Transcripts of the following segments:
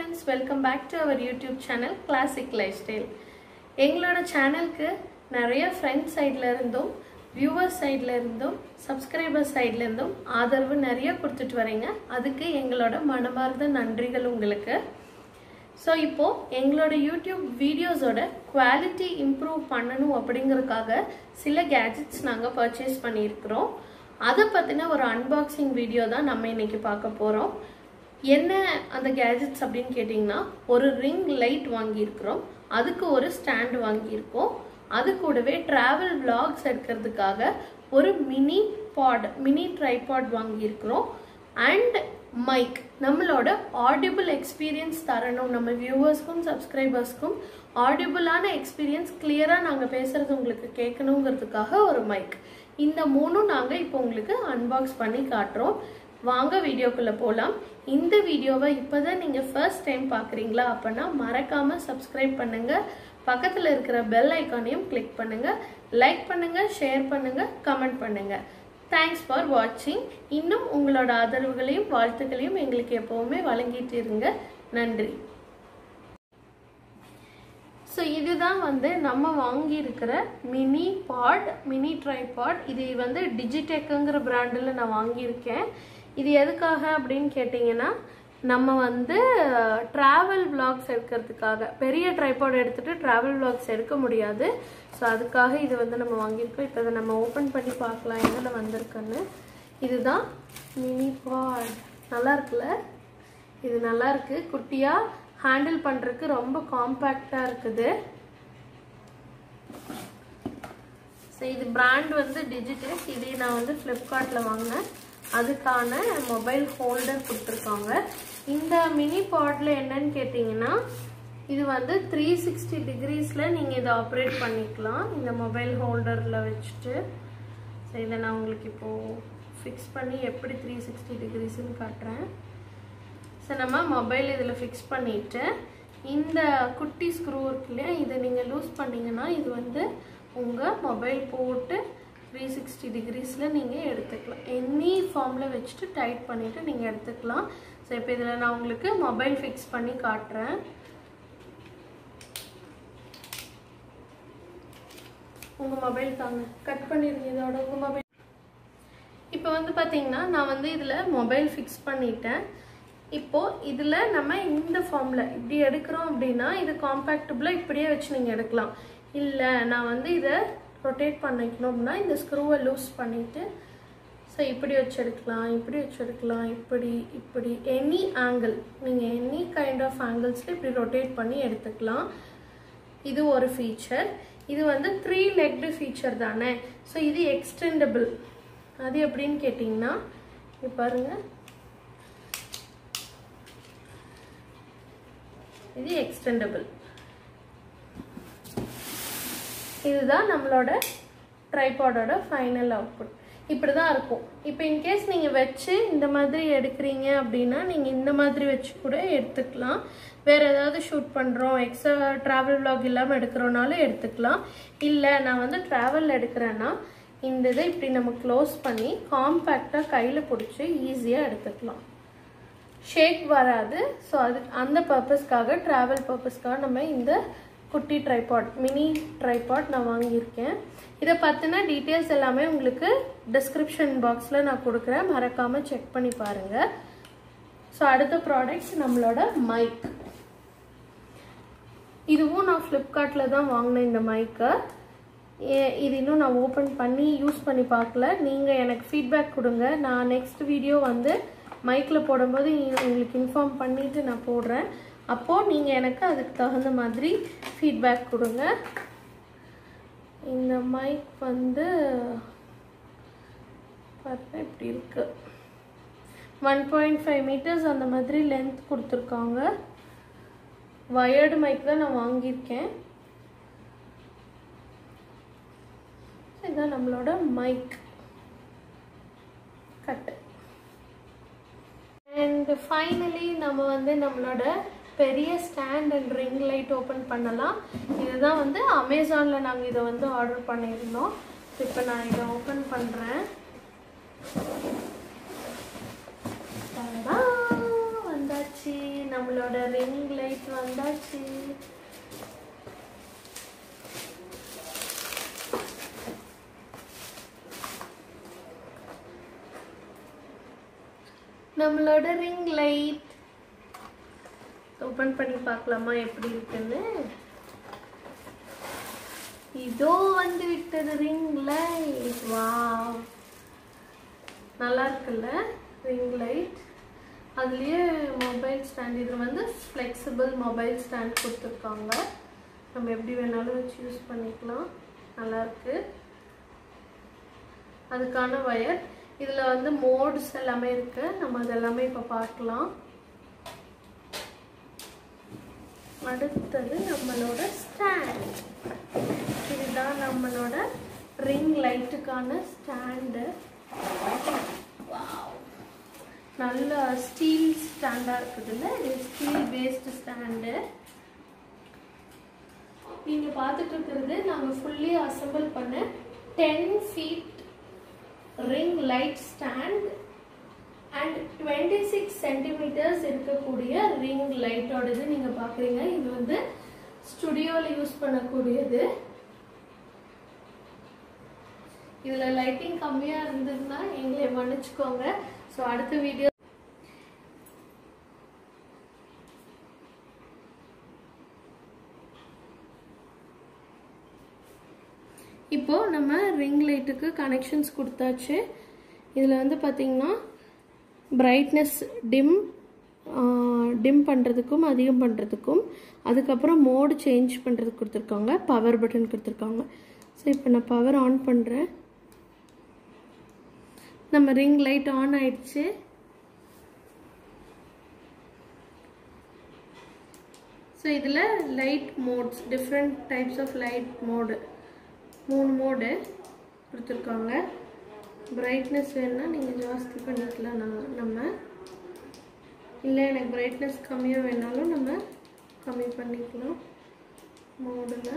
friends, welcome back to our YouTube channel Classic Lifestyle. எங்களோட சேனலுக்கு நிறைய ஃப்ரெண்ட்ஸ் சைடுல இருந்தும் வியூவர்ஸ் சைடுல இருந்தும் சப்ஸ்கிரைபர் சைடுல இருந்தும் ஆதரவு நிறைய கொடுத்துட்டு வரீங்க. அதுக்கு எங்களோட மனமார்ந்த நன்றிகள் உங்களுக்கு. ஸோ இப்போ எங்களோட யூடியூப் வீடியோஸோட குவாலிட்டி இம்ப்ரூவ் பண்ணணும் அப்படிங்கறதுக்காக சில கேஜெட்ஸ் நாங்கள் பர்ச்சேஸ் பண்ணியிருக்கிறோம். அதை பற்றின ஒரு அன்பாக்சிங் வீடியோ தான் நம்ம இன்னைக்கு பார்க்க போகிறோம். என்ன அந்த கேஜெட்ஸ் அப்படின்னு கேட்டிங்கன்னா, ஒரு ரிங் லைட் வாங்கியிருக்கிறோம், அதுக்கு ஒரு ஸ்டாண்ட் வாங்கியிருக்கோம், அது கூடவே ட்ராவல் விளாக்ஸ் எடுக்கிறதுக்காக ஒரு மினி ட்ரைபாட் வாங்கியிருக்கிறோம். அண்ட் மைக், நம்மளோட ஆடிபிள் எக்ஸ்பீரியன்ஸ் தரணும், நம்ம வியூவர்ஸ்க்கும் சப்ஸ்கிரைபர்ஸ்க்கும் ஆடிபிளான எக்ஸ்பீரியன்ஸ் கிளியராக நாங்கள் பேசுகிறது உங்களுக்கு கேட்கணுங்கிறதுக்காக ஒரு மைக். இந்த மூணும் நாங்கள் இப்போ உங்களுக்கு அன்பாக்ஸ் பண்ணி காட்டுறோம். வாங்க வீடியோக்குள்ளே போகலாம். இந்த வீடியோவை இப்போ தான் நீங்கள் ஃபர்ஸ்ட் டைம் பார்க்குறீங்களா அப்படின்னா மறக்காமல் சப்ஸ்கிரைப் பண்ணுங்கள், பக்கத்தில் இருக்கிற பெல் ஐக்கானையும் கிளிக் பண்ணுங்கள், லைக் பண்ணுங்கள், ஷேர் பண்ணுங்கள், கமெண்ட் பண்ணுங்கள். தேங்க்ஸ் ஃபார் வாட்சிங். இன்னும் உங்களோட ஆதரவுகளையும் வாழ்த்துக்களையும் எங்களுக்கு எப்போவுமே வழங்கிட்டு இருங்க. நன்றி. ஸோ இதுதான் நம்ம வாங்கியிருக்கிற மினி ட்ரைபாட். இது டிஜிடெக்குங்கிற பிராண்டில் நான் வாங்கியிருக்கேன். இது எதுக்காக அப்படின்னு கேட்டிங்கன்னா, நம்ம ட்ராவல் விளாக்ஸ் எடுக்கிறதுக்காக பெரிய ட்ரைபாட் எடுத்துகிட்டு ட்ராவல் விளாக்ஸ் எடுக்க முடியாது. ஸோ அதுக்காக இது நம்ம வாங்கியிருக்கோம். இப்போ இதை நம்ம ஓப்பன் பண்ணி பார்க்கலாம் என்னென்ன வந்திருக்குன்னு. இதுதான் மினி பாட். நல்லா இருக்குல்ல? இது நல்லா இருக்கு. குட்டியாக ஹேண்டில் பண்ணுறதுக்கு ரொம்ப காம்பேக்டாக இருக்குது. ஸோ இது பிராண்ட் டிஜிடெக். இதே நான் ஃப்ளிப்கார்ட்டில் வாங்கினேன். அதுக்கான மொபைல் ஹோல்டர் கொடுத்துருக்காங்க. இந்த மினி பாட்ல என்னன்னு கேட்டிங்கன்னா, இது 360 டிகிரிஸில் நீங்கள் இதை ஆப்ரேட் பண்ணிக்கலாம் இந்த மொபைல் ஹோல்டரில் வச்சுட்டு. ஸோ இதை நான் உங்களுக்கு இப்போது ஃபிக்ஸ் பண்ணி எப்படி 360 டிகிரிஸ்ன்னு காட்டுறேன். ஸோ நம்ம மொபைல் இதில் ஃபிக்ஸ் பண்ணிவிட்டு இந்த குட்டி ஸ்க்ரூ இருக்கு இல்லையா, இதை நீங்கள் லூஸ் பண்ணிங்கன்னா இது உங்கள் மொபைல் போட்டு 360 டிகிரிஸில் நீங்கள் எடுத்துக்கலாம். எனி ஃபார்மில் வச்சுட்டு டைட் பண்ணிவிட்டு நீங்கள் எடுத்துக்கலாம். ஸோ இப்போ இதில் நான் உங்களுக்கு மொபைல் ஃபிக்ஸ் பண்ணி காட்டுறேன். உங்கள் மொபைல் தாங்க, கட் பண்ணிடுங்க இதோட உங்கள் மொபைல். இப்போ பார்த்தீங்கன்னா நான் இதில் மொபைல் ஃபிக்ஸ் பண்ணிட்டேன். இப்போது இதில் நம்ம இந்த ஃபார்மில் இப்படி எடுக்கிறோம் அப்படின்னா இது காம்பேக்டபுளாக இப்படியே வச்சு நீங்கள் எடுக்கலாம். இல்லை நான் இதை ரொட்டேட் பண்ணிக்கணும் அப்படின்னா இந்த ஸ்க்ரூவை லூஸ் பண்ணிவிட்டு ஸோ இப்படி வச்சு எடுக்கலாம், இப்படி வச்சு எடுக்கலாம், இப்படி எனி ஆங்கிள், நீங்கள் எனி கைண்ட் ஆஃப் ஆங்கிள்ஸில் இப்படி ரொட்டேட் பண்ணி எடுத்துக்கலாம். இது ஒரு ஃபீச்சர். இது 3 லெக்டு ஃபீச்சர் தானே. ஸோ இது எக்ஸ்டெண்டபிள். அது எப்படின்னு கேட்டிங்கன்னா, இது பாருங்கள், இது எக்ஸ்டெண்டபிள். இதுதான் நம்மளோட ட்ரைபாடோட ஃபைனல் அவுட்புட். இப்படி தான் இருக்கும். இப்போ இன்கேஸ் நீங்கள் வச்சு இந்த மாதிரி எடுக்கிறீங்க அப்படின்னா நீங்கள் இந்த மாதிரி வச்சு கூட எடுத்துக்கலாம். வேறு ஏதாவது ஷூட் பண்ணுறோம், எக்ஸ்ட்ரா ட்ராவல் விளாக் இல்லாமல் எடுக்கிறோனாலும் எடுத்துக்கலாம். இல்லை நான் ட்ராவலில் எடுக்கிறேன்னா இந்த இதை இப்படி நம்ம க்ளோஸ் பண்ணி காம்பேக்டாக கையில் பிடிச்சி ஈஸியாக எடுத்துக்கலாம். ஷேக் வராது. ஸோ அந்த பர்பஸ்க்காக, ட்ராவல் பர்பஸ்க்காக நம்ம இந்த குட்டி ட்ரைபாட், மினி ட்ரைபாட் நான் வாங்கியிருக்கேன். இதை பற்றின டீட்டெயில்ஸ் எல்லாமே உங்களுக்கு டிஸ்கிரிப்ஷன் பாக்ஸில் நான் கொடுக்குறேன், மறக்காமல் செக் பண்ணி பாருங்கள். ஸோ அடுத்த ப்ராடக்ட் நம்மளோட மைக். இதுவும் நான் ஃப்ளிப்கார்ட்டில் தான் வாங்கினேன் இந்த மைக்கை. இது இன்னும் நான் ஓப்பன் பண்ணி யூஸ் பண்ணி பார்க்கல. நீங்கள் எனக்கு ஃபீட்பேக் கொடுங்க. நான் நெக்ஸ்ட் வீடியோ மைக்கில் போடும்போது உங்களுக்கு இன்ஃபார்ம் பண்ணிவிட்டு நான் போடுறேன். அப்போது நீங்கள் எனக்கு அதுக்கு தகுந்த மாதிரி ஃபீட்பேக் கொடுங்க. இந்த மைக் பார்த்தா இப்படி இருக்கு. 1.5 மீட்டர்ஸ் அந்த மாதிரி லென்த் கொடுத்துருக்காங்க. வயர்டு மைக் தான் நான் வாங்கியிருக்கேன். இதுதான் நம்மளோட மைக் கட்டு. அண்ட் ஃபைனலி நம்ம நம்மளோட பெரிய stand and ring light open பண்ணலாம். இதுதான் அமேசானில் நாங்கள் இதை ஆர்டர் பண்ணியிருந்தோம். இப்போ நான் இதை ஓப்பன் பண்ணுறேன். வந்தாச்சு நம்மளோட ரிங் லைட் வந்தாச்சு. நம்மளோட ரிங் லைட் ஓபன் பண்ணி பார்க்கலாமா எப்படி இருக்குன்னு. இதோ வந்து விட்டது ரிங் லைட். வாவ், நல்லா இருக்குல்ல ரிங் லைட். அதுலயே மொபைல் ஸ்டாண்ட், இது வந்து ஃப்ளெக்சிபிள் மொபைல் ஸ்டாண்ட் கொடுத்துருக்காங்க. நம்ம எப்படி வேணாலும் வச்சு யூஸ் பண்ணிக்கலாம். நல்லா இருக்கு. அதுக்கான வயர் இதுல வந்து மோட்ஸ் எல்லாமே இருக்கு. நம்ம அதெல்லாமே இப்ப பார்க்கலாம். அடுத்தது நம்மளோட ஸ்டாண்ட். இதுதான் நம்மளோட ரிங் லைட்டுக்கான ஸ்டாண்டு. நல்ல ஸ்டீல் ஸ்டாண்டா இருக்குதுல்ல, இது ஸ்டீல் பேஸ்டு ஸ்டாண்டு. நீங்க பார்த்துட்டு இருக்கிறது நாங்க ஃபுல்லி அசெம்பிள் பண்ண 10 feet ring light stand and 26 centimeters இருக்கக்கூடிய ring light ஓடது நீங்க பாக்குறீங்க. இது வந்து ஸ்டுடியோல யூஸ் பண்ணக்கூடியது. இதுல லைட்டிங் கம்மியா இருந்ததுன்னா எங்களை மன்னிச்சுக்கோங்க. சோ அடுத்த வீடியோ இப்போ நம்ம ரிங் லைட்டுக்கு கனெக்ஷன்ஸ் கொடுத்தாச்சு. இதில் வந்து பார்த்தீங்கன்னா பிரைட்னஸ் டிம் பண்ணுறதுக்கும் அதிகம் பண்ணுறதுக்கும், அதுக்கப்புறம் மோடு சேஞ்ச் பண்ணுறதுக்கு கொடுத்துருக்காங்க, பவர் பட்டன் கொடுத்துருக்காங்க. ஸோ இப்போ நான் பவர் ஆன் பண்ணுறேன். நம்ம ரிங் லைட் ஆன் ஆயிடுச்சு. ஸோ இதில் light modes, different types of light mode, 3 mode கொடுத்துருக்காங்க. பிரைட்னஸ் வேணுன்னா நீங்கள் ஜாஸ்தி பண்ணிக்கலாம். நம்ம இல்லை எனக்கு பிரைட்னஸ் கம்மியாக வேணாலும் நம்ம கம்மி பண்ணிக்கலாம் மோடில்.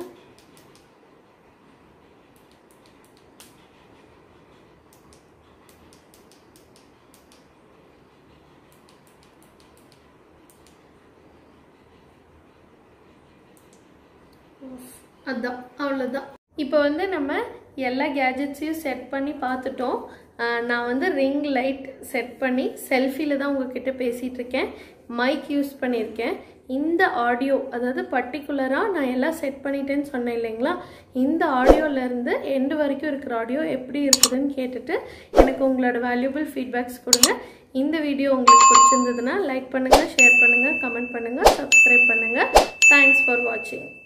அதான், அவ்வளோதான். இப்போ வந்து நம்ம எல்லா கேஜெட்ஸையும் செட் பண்ணி பார்த்துட்டோம். நான் வந்து ரிங் லைட் செட் பண்ணி செல்ஃபியில் தான் உங்ககிட்ட பேசிகிட்டு இருக்கேன். மைக் யூஸ் பண்ணியிருக்கேன். இந்த ஆடியோ, அதாவது பர்டிகுலராக நான் எல்லாம் செட் பண்ணிட்டேன்னு சொன்னேன் இல்லைங்களா, இந்த ஆடியோலேருந்து எண்டு வரைக்கும் இருக்கிற ஆடியோ எப்படி இருக்குதுன்னு கேட்டுட்டு எனக்கு உங்களோட வேல்யூபிள் ஃபீட்பேக்ஸ் கொடுங்க. இந்த வீடியோ உங்களுக்கு பிடிச்சிருந்ததுன்னா லைக் பண்ணுங்கள், ஷேர் பண்ணுங்கள், கமெண்ட் பண்ணுங்கள், சப்ஸ்கிரைப் பண்ணுங்கள். தேங்க்ஸ் ஃபார் வாட்சிங்.